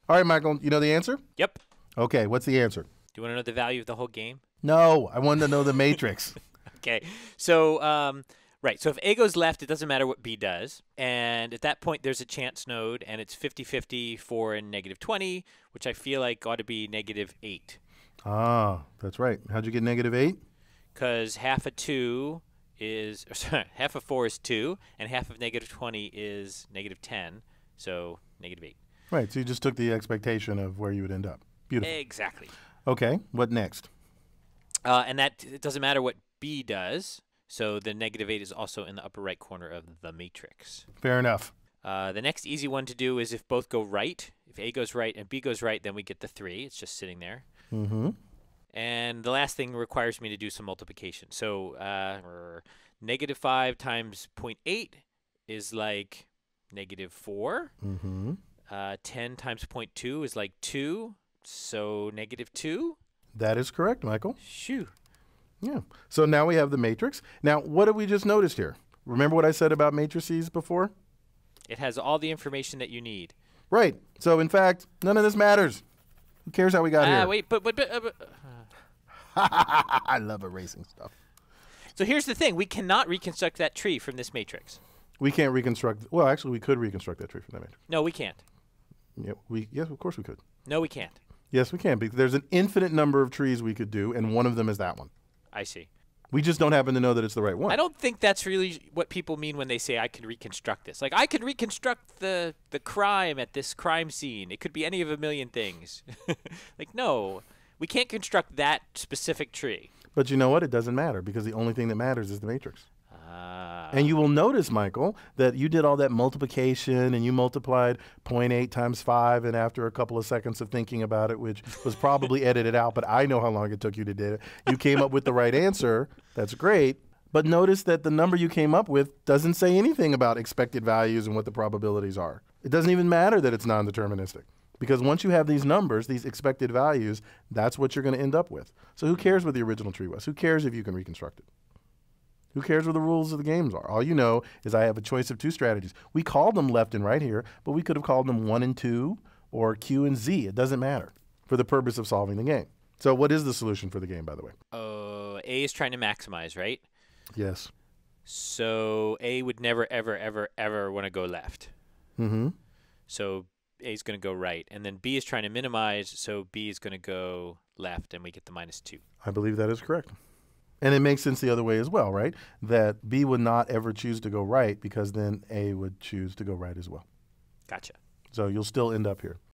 All right, Michael, you know the answer? Yep. Okay, what's the answer? Do you want to know the value of the whole game? No, I wanted to know the matrix. Okay. So, right. So if A goes left, it doesn't matter what B does. And at that point, there's a chance node, and it's 50-50 for and -20, which I feel like ought to be -8. Ah, that's right. How'd you get -8? Because half of 2 is, sorry, half of 4 is 2, and half of -20 is -10, so -8. Right, so you just took the expectation of where you would end up. Beautiful. Exactly. Okay, what next? And that it doesn't matter what B does, so the -8 is also in the upper right corner of the matrix. Fair enough. The next easy one to do is if both go right. If A goes right and B goes right, then we get the 3. It's just sitting there. Mm-hmm. And the last thing requires me to do some multiplication. So -5 times 0.8 is like -4. Mm-hmm. 10 times 0.2 is like 2. So -2. That is correct, Michael. Shoo. Yeah. So now we have the matrix. Now, what have we just noticed here? Remember what I said about matrices before? It has all the information that you need. Right. So, in fact, none of this matters. Who cares how we got here? Wait, but I love erasing stuff. So here's the thing. We cannot reconstruct that tree from this matrix. We can't reconstruct. Well, actually, we could reconstruct that tree from that matrix. No, we can't. Yeah, yes, of course we could. No, we can't. Yes, we can. Because there's an infinite number of trees we could do, and one of them is that one. I see. We just don't happen to know that it's the right one. I don't think that's really what people mean when they say I can reconstruct this. Like, I could reconstruct the crime at this crime scene. It could be any of a million things. Like, no. We can't construct that specific tree. But you know what? It doesn't matter because the only thing that matters is the matrix. Ah. And you will notice, Michael, that you did all that multiplication and you multiplied 0.8 times 5, and after a couple of seconds of thinking about it, which was probably edited out, but I know how long it took you to do it, you came up with the right answer. That's great. But notice that the number you came up with doesn't say anything about expected values and what the probabilities are. It doesn't even matter that it's non-deterministic. Because once you have these numbers, these expected values, that's what you're going to end up with. So who cares what the original tree was? Who cares if you can reconstruct it? Who cares what the rules of the games are? All you know is I have a choice of 2 strategies. We call them left and right here, but we could have called them 1 and 2 or Q and Z. It doesn't matter for the purpose of solving the game. So what is the solution for the game, by the way? A is trying to maximize, right? Yes. So A would never, ever, ever, ever want to go left. Mm-hmm. So A is going to go right. And then B is trying to minimize, so B is going to go left, and we get the -2. I believe that is correct. And it makes sense the other way as well, right? That B would not ever choose to go right because then A would choose to go right as well. Gotcha. So you'll still end up here.